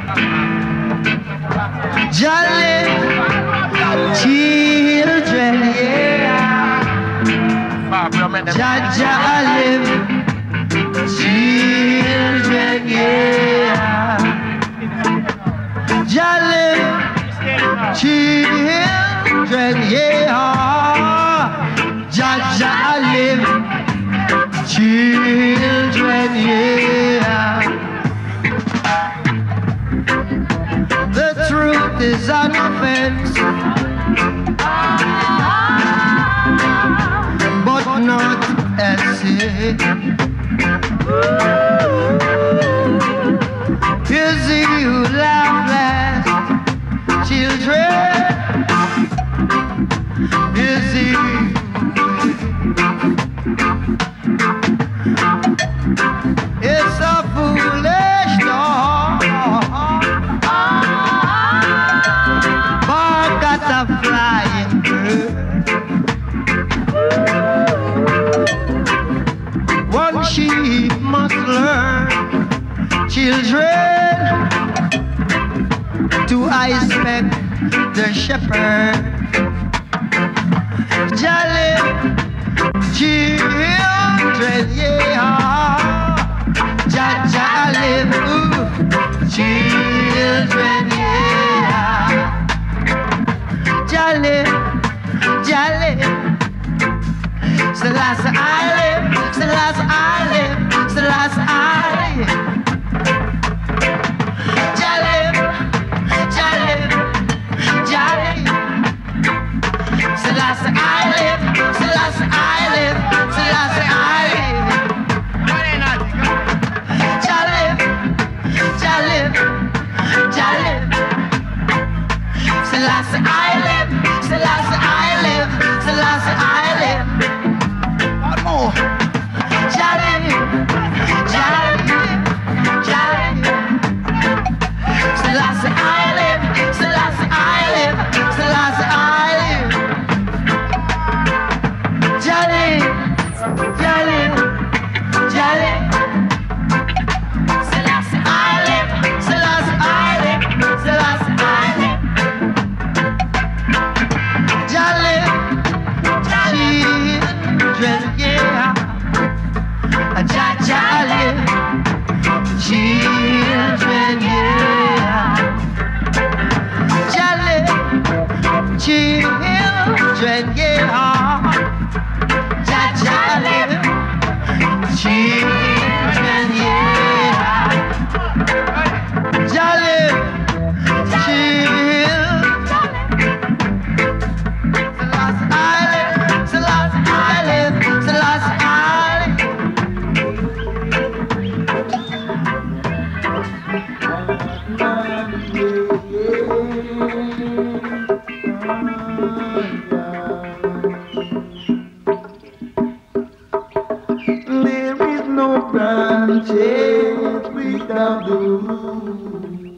Jolly children, yeah. Jaja live, children, yeah. Jolly children, yeah. Jaja live, children, yeah. The truth is an offense, but not a sin. You see you laugh last, children. You see it's a foolish thought. Bark at a flying bird. One sheep must learn, children, to respect the shepherd. Jolly children, yeah. Jaja live, ooh, children, yeah. Jolly, jolly. Selassie I live, Selassie I live, Selassie I live. Jolly, jolly, jolly. Selassie I live, Selassie I live, Selassie I live. Jolly, jolly, jolly. Selassie I live, Selassie I live, Selassie I live. One more. Jolly, jolly, jolly. Selassie I live, Selassie I live, Selassie I live. Jolly, jolly, jolly. Selassie I live, Selassie I live, Selassie I live. Jolly, children, yeah. Jaja live, children, yeah. Jolly, children, yeah. Jaja live, children, yeah. Jolly, children. Selassie I live, Selassie I live. There is no branches without the root.